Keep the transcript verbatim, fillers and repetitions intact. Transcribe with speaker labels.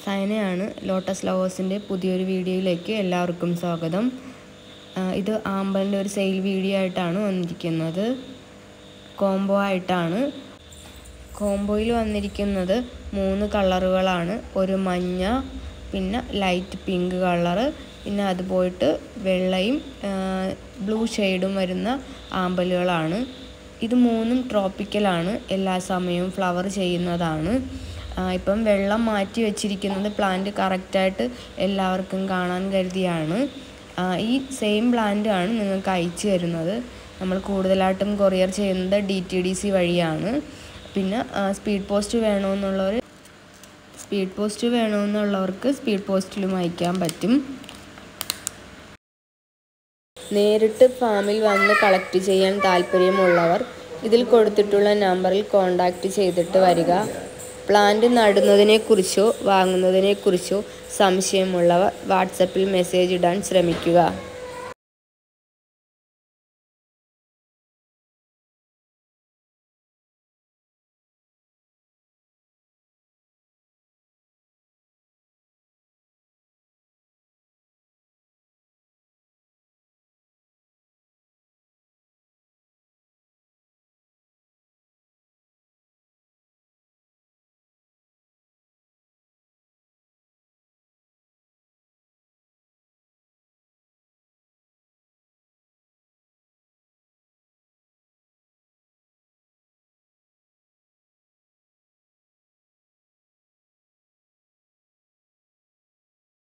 Speaker 1: സൈനയാണ്. Lotus ലവേഴ്സിൻ്റെ പുതിയൊരു വീഡിയോയിലേക്ക് എല്ലാവർക്കും സ്വാഗതം. ഇത് ആമ്പലിൻ്റെ ഒരു സെയിൽ വീഡിയോ ആയിട്ടാണ് വന്നിരിക്കുന്നത്. കോംബോ ആയിട്ടാണ്. കോംബോയിൽ വന്നിരിക്കുന്നത് മൂന്ന് കളറുകളാണ്. ഒരു മഞ്ഞ, പിന്നെ ലൈറ്റ് പിങ്ക് കളറ്, പിന്നെ അത് പോയിട്ട് വെള്ളയും ബ്ലൂ ഷെയ്ഡും വരുന്ന ആമ്പലുകളാണ്. ഇത് മൂന്നും ട്രോപ്പിക്കലാണ്. എല്ലാ സമയവും ഫ്ലവർ ചെയ്യുന്നതാണ്. ഇപ്പം വെള്ളം മാറ്റി വെച്ചിരിക്കുന്നത് പ്ലാന്റ് കറക്റ്റായിട്ട് എല്ലാവർക്കും കാണാൻ കരുതിയാണ്. ഈ സെയിം പ്ലാന്റ് ആണ് നിങ്ങൾക്ക് അയച്ചു തരുന്നത്. നമ്മൾ കൂടുതലായിട്ടും കൊറിയർ ചെയ്യുന്നത് ഡി ടി ഡി സി വഴിയാണ്. പിന്നെ സ്പീഡ് പോസ്റ്റ് വേണമെന്നുള്ളവർ സ്പീഡ് പോസ്റ്റ് വേണമെന്നുള്ളവർക്ക് സ്പീഡ് പോസ്റ്റിലും അയക്കാൻ പറ്റും. നേരിട്ട് ഫാമിൽ വന്ന് കളക്ട് ചെയ്യാൻ താല്പര്യമുള്ളവർ ഇതിൽ കൊടുത്തിട്ടുള്ള നമ്പറിൽ കോൺടാക്റ്റ് ചെയ്തിട്ട് വരിക. പ്ലാന്റ് നടുന്നതിനെക്കുറിച്ചോ വാങ്ങുന്നതിനെക്കുറിച്ചോ സംശയമുള്ളവർ വാട്സപ്പിൽ മെസ്സേജ് ഇടാൻ ശ്രമിക്കുക.